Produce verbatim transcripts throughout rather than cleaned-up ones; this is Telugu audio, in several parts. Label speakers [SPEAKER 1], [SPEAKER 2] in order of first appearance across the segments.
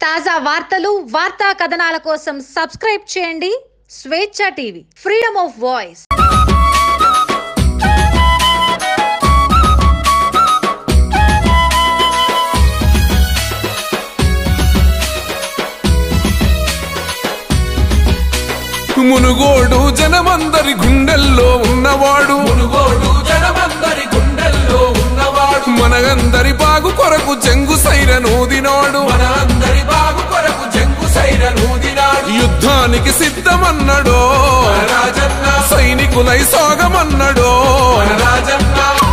[SPEAKER 1] తాజా వార్తలు వార్తా కథనాల కోసం సబ్స్క్రైబ్ చేయండి Swecha TV freedom of voice.
[SPEAKER 2] Munugode జనమందరి గుండెల్లో ఉన్నవాడు
[SPEAKER 3] మునుగోడు జనమందరి గుండెల్లో ఉన్నవాడు
[SPEAKER 2] మనందరి బాగు కొరకు జంగు సైరనూదినాడు
[SPEAKER 3] మన అందరి బాగు కొరకు జంగు సైరనూదినాడు
[SPEAKER 2] యుద్ధానికి సిద్ధమన్నడో
[SPEAKER 3] మన రాజన్న
[SPEAKER 2] సైనికులై సాగమన్నడో
[SPEAKER 3] మన రాజన్న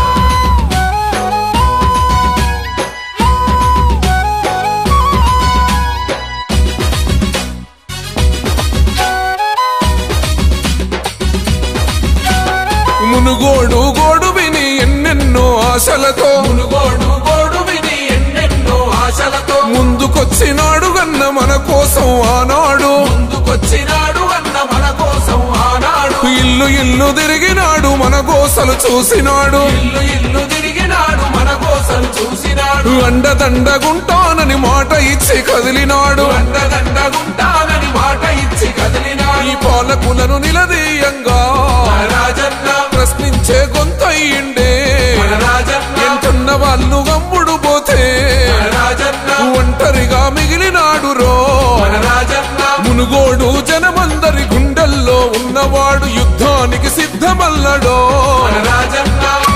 [SPEAKER 2] మునుగోడు గోడు విని ఎన్నెన్నో ఆశలతో
[SPEAKER 3] మునుగోడు గోడు విని ఎన్నెన్నో ఆశలతో
[SPEAKER 2] ముందుకొచ్చినాడు గన్న మన కోసం ఆనాడు
[SPEAKER 3] ముందుకొచ్చినాడు అన్న మన కోసం ఆనాడు
[SPEAKER 2] ఇల్లు ఇల్లు తిరిగినాడు మన గోసలు చూసినాడు
[SPEAKER 3] ఇల్లు ఇల్లు తిరిగినాడు మన కోసం చూసినాడు
[SPEAKER 2] అండదండగుంటానని మాట ఇచ్చి కదిలినాడు
[SPEAKER 3] అండదండగుంటానని మాట ఇచ్చి కదిలినాడు
[SPEAKER 2] ఈ పాలకులను నిలదీయంగా
[SPEAKER 3] మన రాజన్న
[SPEAKER 2] ప్రశ్నించే గొంతయ్యిండే
[SPEAKER 3] మన రాజన్న
[SPEAKER 2] ఎంటున్న వాళ్ళు గమ్ముడు పోతే
[SPEAKER 3] మన రాజన్న
[SPEAKER 2] ఒంటరిగా మిగిలినాడు రో
[SPEAKER 3] మన రాజన్న
[SPEAKER 2] మునుగోడు జనమందరి గుండెల్లో ఉన్నవాడు యుద్ధానికి సిద్ధమల్లడో
[SPEAKER 3] మన రాజన్న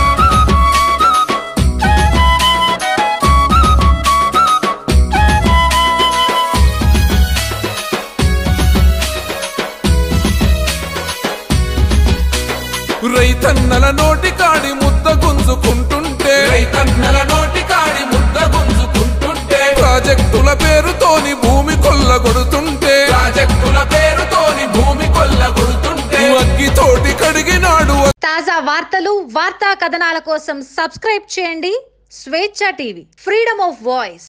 [SPEAKER 2] రైతన్నల నోటి కాడి ముద్ద గుంజుకుంటుంటే
[SPEAKER 3] రైతన్నల నోటి కాడి ముద్ద గుంజుకుంటుంటే
[SPEAKER 2] ప్రాజెక్టుల పేరుతోని భూమి కొల్లగొడుతుంటే
[SPEAKER 3] ప్రాజెక్టుల పేరుతోని భూమి కొల్లగొడుతుంటే
[SPEAKER 2] అగ్గితోటి కడిగినాడు.
[SPEAKER 1] తాజా వార్తలు వార్తా కథనాల కోసం సబ్స్క్రైబ్ చేయండి Swecha TV freedom of voice.